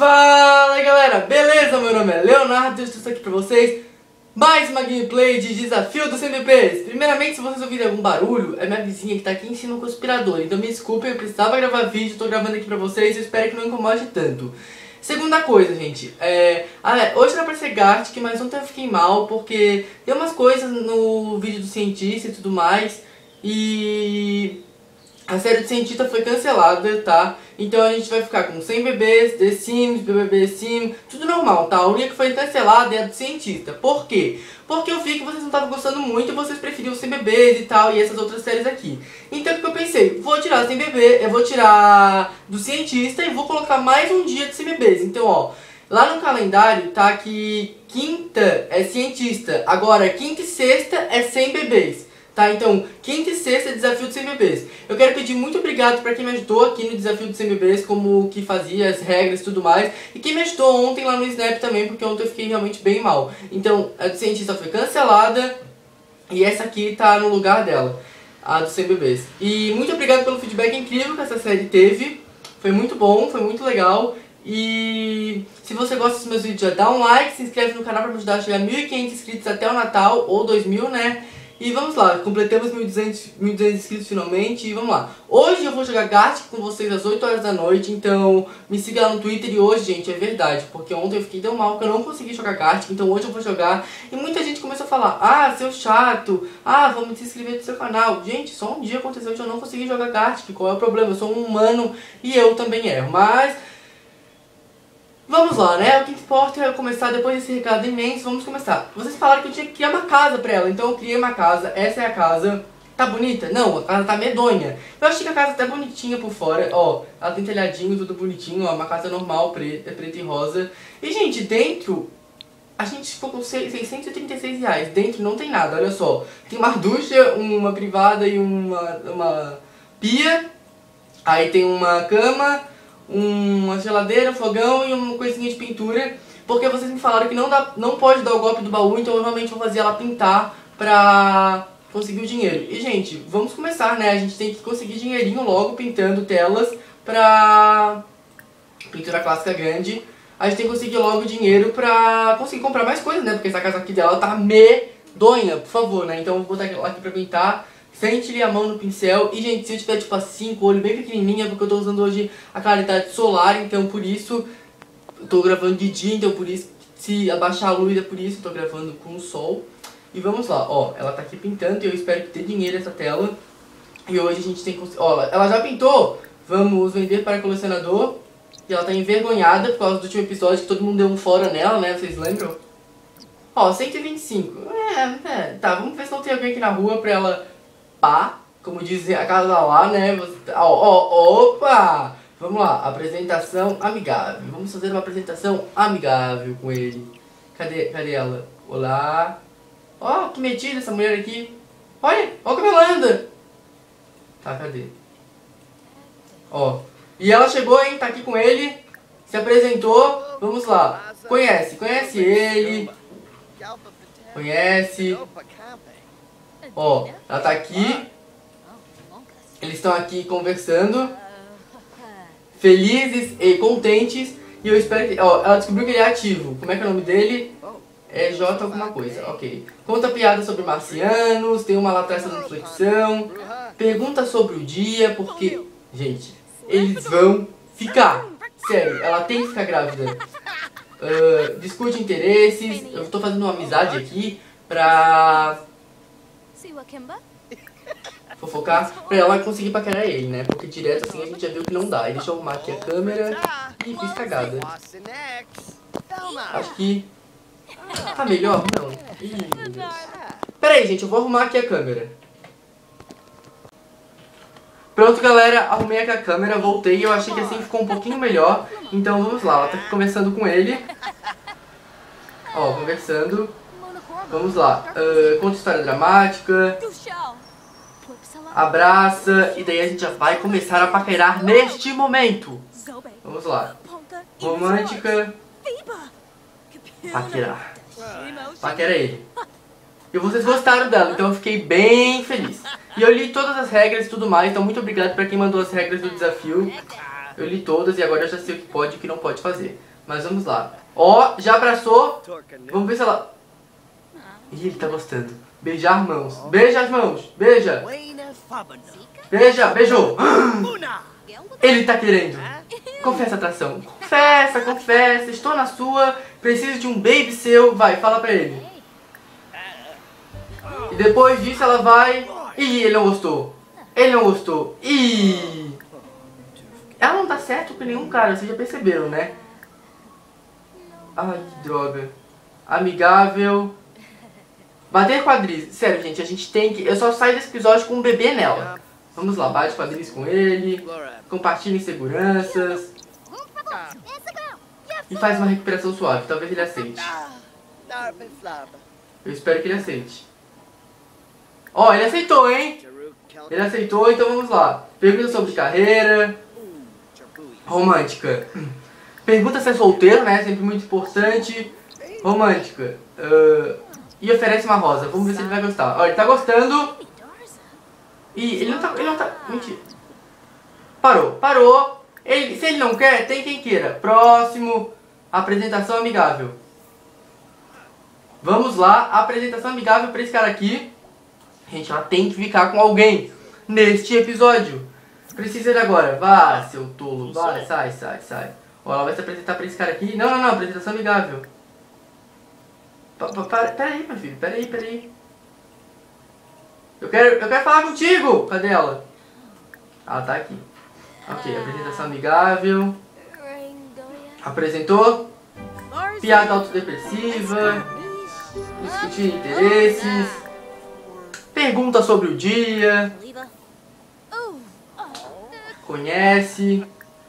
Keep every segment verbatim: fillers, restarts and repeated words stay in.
Fala aí, galera, beleza? Meu nome é Leonardo e eu estou aqui pra vocês mais uma gameplay de Desafio dos M V Ps. Primeiramente, se vocês ouvirem algum barulho, é minha vizinha que tá aqui em cima com o aspirador. Então me desculpem, eu precisava gravar vídeo, tô gravando aqui pra vocês e espero que não incomode tanto. Segunda coisa, gente, é... Ah, hoje era pra ser Gartic, mas ontem eu fiquei mal porque deu umas coisas no vídeo do cientista e tudo mais. E... a série do cientista foi cancelada, tá? Então a gente vai ficar com cem bebês, The Sims, B B B Sim, tudo normal, tá? A única que foi cancelada é a do cientista. Por quê? Porque eu vi que vocês não estavam gostando muito e vocês preferiam cem bebês e tal, e essas outras séries aqui. Então o que eu pensei? Vou tirar cem bebês, eu vou tirar do cientista e vou colocar mais um dia de cem bebês. Então, ó, lá no calendário tá que quinta é cientista, agora quinta e sexta é cem bebês. Tá, então, quinta e sexta é desafio dos cem bebês. Eu quero pedir muito obrigado pra quem me ajudou aqui no desafio dos cem bebês, como que fazia as regras e tudo mais. E quem me ajudou ontem lá no Snap também, porque ontem eu fiquei realmente bem mal. Então, a do cientista foi cancelada e essa aqui tá no lugar dela, a dos cem bebês. E muito obrigado pelo feedback incrível que essa série teve. Foi muito bom, foi muito legal. E se você gosta dos meus vídeos, já dá um like, se inscreve no canal pra me ajudar a chegar a mil e quinhentos inscritos até o Natal, ou dois mil, né? E vamos lá, completamos mil e duzentos inscritos finalmente e vamos lá. Hoje eu vou jogar Gartic com vocês às oito horas da noite, então me siga lá no Twitter. E hoje, gente, é verdade, porque ontem eu fiquei tão mal que eu não consegui jogar Gartic, então hoje eu vou jogar. E muita gente começou a falar, ah, seu chato, ah, vamos se inscrever no seu canal. Gente, só um dia aconteceu que eu não consegui jogar Gartic, qual é o problema? Eu sou um humano e eu também erro, mas... vamos lá, né? O que importa é começar depois desse recado imenso. Vamos começar. Vocês falaram que eu tinha que criar uma casa pra ela, então eu criei uma casa. Essa é a casa. Tá bonita? Não, a casa tá medonha. Eu achei que a casa tá bonitinha por fora. Ó, ela tem telhadinho, tudo bonitinho. Ó, uma casa normal, preta, preta e rosa. E, gente, dentro... a gente ficou com seiscentos e trinta e seis reais. Dentro não tem nada, olha só. Tem uma ducha, uma privada e uma, uma pia. Aí tem uma cama, uma geladeira, um fogão e uma coisinha de pintura. Porque vocês me falaram que não, dá, não pode dar o golpe do baú, então eu realmente vou fazer ela pintar pra conseguir o dinheiro. E, gente, vamos começar, né? A gente tem que conseguir dinheirinho logo pintando telas pra pintura clássica grande. A gente tem que conseguir logo dinheiro pra conseguir comprar mais coisas, né? Porque essa casa aqui dela tá medonha, por favor, né? Então eu vou botar ela aqui pra pintar. Sente-lhe a mão no pincel. E, gente, se eu tiver tipo assim, com o olho bem pequenininha, porque eu tô usando hoje a claridade solar, então por isso eu tô gravando de dia, então por isso, se abaixar a luz é por isso eu tô gravando com o sol. E vamos lá, ó, ela tá aqui pintando e eu espero que dê dinheiro essa tela. E hoje a gente tem que... ó, ela já pintou, vamos vender para colecionador. E ela tá envergonhada por causa do último episódio que todo mundo deu um fora nela, né, vocês lembram? Ó, cento e vinte e cinco, é, é, tá, vamos ver se não tem alguém aqui na rua pra ela... pá, como diz a casa lá, né? Ó, ó, opa! Vamos lá, apresentação amigável. Vamos fazer uma apresentação amigável com ele. Cadê, cadê ela? Olá. Ó, que metida essa mulher aqui. Olha, ó como ela anda. Tá, cadê? Ó, e ela chegou, hein? Tá aqui com ele. Se apresentou. Vamos lá. Conhece, conhece ele. Conhece. Ó, ela tá aqui. Eles estão aqui conversando, felizes e contentes. E eu espero que... ó, ela descobriu que ele é ativo. Como é que é o nome dele? É J alguma coisa, ok. Conta piada sobre marcianos, tem uma latraça de reflexão. Pergunta sobre o dia, porque... gente, eles vão ficar. Sério, ela tem que ficar grávida. Uh, discute interesses. Eu tô fazendo uma amizade aqui pra... fofocar, pra ela conseguir paquerar ele, né? Porque direto assim a gente já viu que não dá. E deixa eu arrumar aqui a câmera. E fiz cagada. Acho que... tá melhor? Não. Ih, meu Deus. Pera aí, gente, eu vou arrumar aqui a câmera. Pronto, galera, arrumei aqui a câmera, voltei. Eu achei que assim ficou um pouquinho melhor. Então vamos lá, ela tá aqui conversando com ele. Ó, conversando. Vamos lá, uh, conta história dramática, abraça, e daí a gente já vai começar a paquerar neste momento. Vamos lá, romântica, paquerar, paquera ele. E vocês gostaram dela, então eu fiquei bem feliz. E eu li todas as regras e tudo mais, então muito obrigado pra quem mandou as regras do desafio. Eu li todas e agora eu já sei o que pode e o que não pode fazer. Mas vamos lá. Ó, já abraçou. Vamos ver se ela... Ih, ele tá gostando. Beijar mãos. Beija as mãos. Beija. Beija. Beijou. Ele tá querendo. Confessa, atração. Confessa, confessa. Estou na sua. Preciso de um baby seu. Vai, fala pra ele. E depois disso ela vai... Ih, ele não gostou. Ele não gostou. Ih... Ela não dá certo com nenhum cara, vocês já perceberam, né? Ai, que droga. Amigável. Bater quadris. Sério, gente, a gente tem que... Eu só saio desse episódio com um bebê nela. Vamos lá, bate quadris com ele. Compartilha inseguranças. E faz uma recuperação suave. Talvez ele aceite. Eu espero que ele aceite. Ó, ele aceitou, hein? Ele aceitou, então vamos lá. Pergunta sobre carreira. Romântica. Pergunta se é solteiro, né? Sempre muito importante. Romântica. Uh, e oferece uma rosa. Vamos ver se ele vai gostar. Ó, ele tá gostando. E ele não tá... Ele não tá... Mentira. Parou. Parou. Ele, se ele não quer, tem quem queira. Próximo. Apresentação amigável. Vamos lá. Apresentação amigável pra esse cara aqui. Gente, ela tem que ficar com alguém neste episódio. Precisa ir agora. Vá, seu tolo. Vai, sai, sai, sai. Ó, ela vai se apresentar pra esse cara aqui. Não, não, não. Apresentação amigável. Pa, pa, pa, pera aí, meu filho. Pera aí, pera aí. Eu quero, eu quero falar contigo. Cadê ela? Ela tá aqui. Ok, apresentação amigável. Apresentou. Piada autodepressiva. Discutir interesses. Pergunta sobre o dia. Conhece.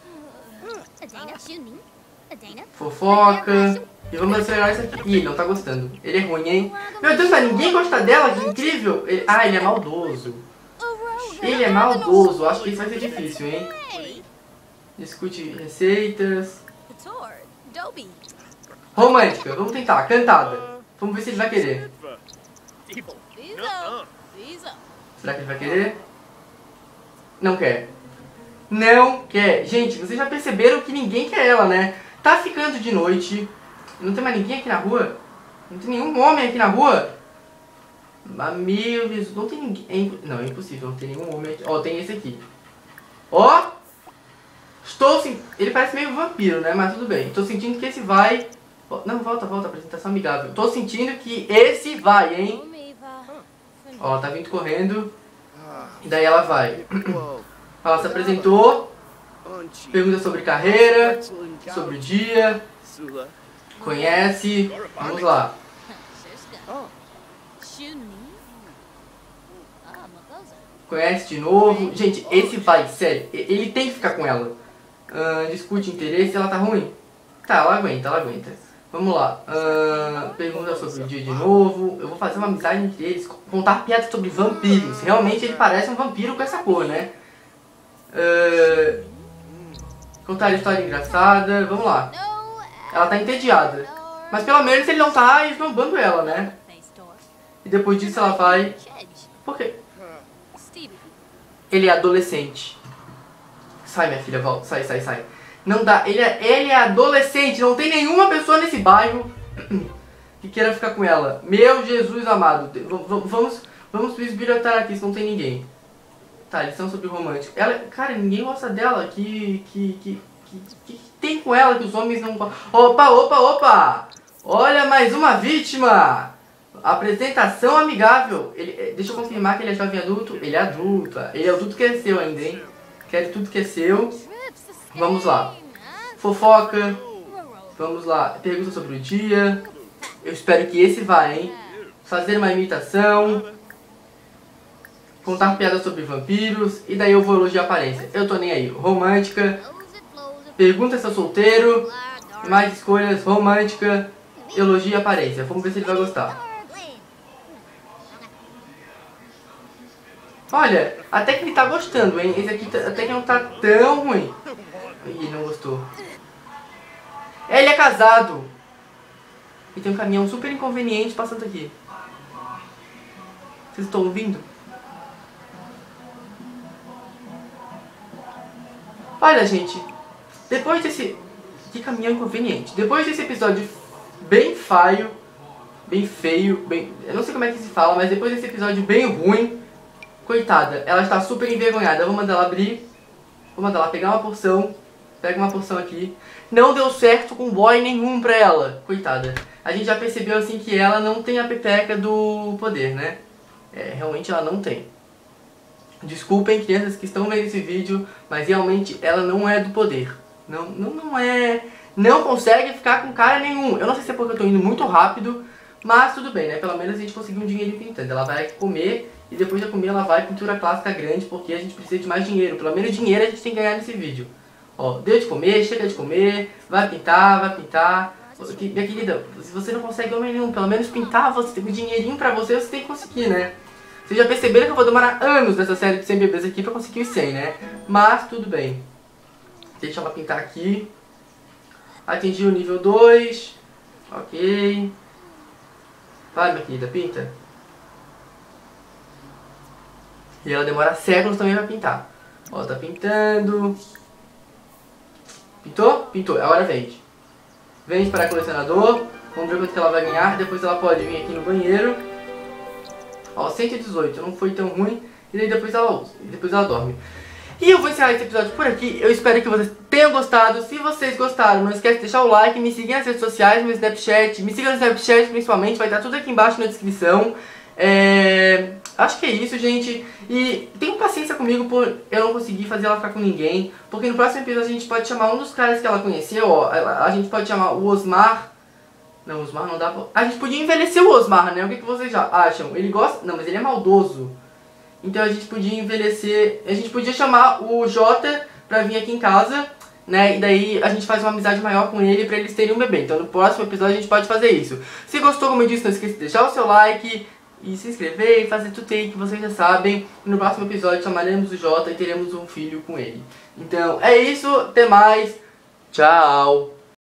Fofoca. E vamos acelerar isso aqui. Ih, ele não tá gostando. Ele é ruim, hein? Meu Deus, mas ninguém gosta dela. Que incrível. Ele... Ah, ele é maldoso. Ele é maldoso. Acho que isso vai ser difícil, hein? Discute receitas. Romântica. Vamos tentar. Cantada. Vamos ver se ele vai querer. Será que ele vai querer? Não quer. Não quer. Gente, vocês já perceberam que ninguém quer ela, né? Tá ficando de noite. Não tem mais ninguém aqui na rua. Não tem nenhum homem aqui na rua. Mas, meu Deus, não tem ninguém. É imp... Não, é impossível. Não tem nenhum homem aqui. Ó, tem esse aqui. Ó. Estou sentindo... Ele parece meio vampiro, né? Mas tudo bem. Estou sentindo que esse vai... Não, volta, volta. Apresentação amigável. Estou sentindo que esse vai, hein? Ó, tá vindo correndo. E daí ela vai. Ela se apresentou. Pergunta sobre carreira. Sobre o dia. Conhece. Vamos lá. Conhece de novo. Gente, esse vai, sério. Ele tem que ficar com ela. Uh, discute interesse. Ela tá ruim? Tá, ela aguenta, ela aguenta. Vamos lá. Uh, pergunta sobre o dia de novo. Eu vou fazer uma amizade entre eles. Contar piadas sobre vampiros. Realmente ele parece um vampiro com essa cor, né? Uh, contar história engraçada. Vamos lá. Ela tá entediada. Mas pelo menos ele não tá esnobando ela, né? E depois disso ela vai... Por quê? Ele é adolescente. Sai, minha filha, volta. Sai, sai, sai. Não dá. Ele é, ele é adolescente. Não tem nenhuma pessoa nesse bairro que queira ficar com ela. Meu Jesus amado. Vamos, vamos, vamos bisbilhotar aqui se não tem ninguém. Tá, lição sobre romântico. Ela, cara, ninguém gosta dela. Que, que, que, que, que tem com ela que os homens não... Opa, opa, opa. Olha, mais uma vítima. Apresentação amigável. Ele, deixa eu confirmar que ele é jovem adulto. Ele é adulto. Ele é adulto que é seu ainda, hein? Quer tudo que é seu. Vamos lá. Fofoca. Vamos lá. Pergunta sobre o dia. Eu espero que esse vá, hein? Fazer uma imitação. Contar piadas sobre vampiros. E daí eu vou elogiar a aparência. Eu tô nem aí. Romântica. Pergunta se é solteiro. Mais escolhas. Romântica. Elogia a aparência. Vamos ver se ele vai gostar. Olha, até que ele tá gostando, hein? Esse aqui até que não tá tão ruim. Ih, não gostou. Ele é casado. E tem um caminhão super inconveniente passando aqui. Vocês estão ouvindo? Olha, gente. Depois desse... que caminhão inconveniente. Depois desse episódio bem faio, bem feio, bem... eu não sei como é que se fala, mas depois desse episódio bem ruim, coitada, ela está super envergonhada. Eu vou mandar ela abrir, vou mandar ela pegar uma porção, pega uma porção aqui. Não deu certo com boy nenhum pra ela, coitada. A gente já percebeu assim que ela não tem a pepeca do poder, né? É, realmente ela não tem. Desculpem crianças que estão vendo esse vídeo, mas realmente ela não é do poder. Não, não, não é... Não consegue ficar com cara nenhum. Eu não sei se é porque eu tô indo muito rápido, mas tudo bem, né? Pelo menos a gente conseguiu um dinheirinho pintando. Ela vai comer e depois de comer ela vai pintura clássica grande, porque a gente precisa de mais dinheiro. Pelo menos dinheiro a gente tem que ganhar nesse vídeo. Ó, deu de comer, chega de comer, vai pintar, vai pintar. Minha querida, se você não consegue homem nenhum, pelo menos pintar, você tem um dinheirinho pra você, você tem que conseguir, né? Vocês já perceberam que eu vou demorar anos nessa série de cem bebês aqui pra conseguir os cem, né? Mas tudo bem. Deixa ela pintar aqui. Atingir o nível dois. Ok. Vai, minha querida, pinta. E ela demora séculos também pra pintar. Ó, tá pintando. Pintou? Pintou. Agora vende. Vende para colecionador. Vamos ver quanto que ela vai ganhar. Depois ela pode vir aqui no banheiro. Ó, cento e dezoito. Não foi tão ruim. E daí depois ela usa. E depois ela dorme. E eu vou encerrar esse episódio por aqui. Eu espero que vocês tenham gostado. Se vocês gostaram, não esquece de deixar o like, me seguir nas redes sociais, no Snapchat. Me siga no Snapchat principalmente, vai estar tudo aqui embaixo na descrição. É... Acho que é isso, gente. E tenham paciência comigo por eu não conseguir fazer ela ficar com ninguém. Porque no próximo episódio a gente pode chamar um dos caras que ela conheceu, ó. A gente pode chamar o Osmar. Não, o Osmar não dá pra... A gente podia envelhecer o Osmar, né? O que, que vocês já acham? Ele gosta... Não, mas ele é maldoso. Então a gente podia envelhecer... A gente podia chamar o Jota pra vir aqui em casa, né? E daí a gente faz uma amizade maior com ele pra eles terem um bebê. Então no próximo episódio a gente pode fazer isso. Se gostou, como eu disse, não esqueça de deixar o seu like e se inscrever e fazer tudo aí que vocês já sabem. E no próximo episódio chamaremos o Jota e teremos um filho com ele. Então é isso, até mais, tchau!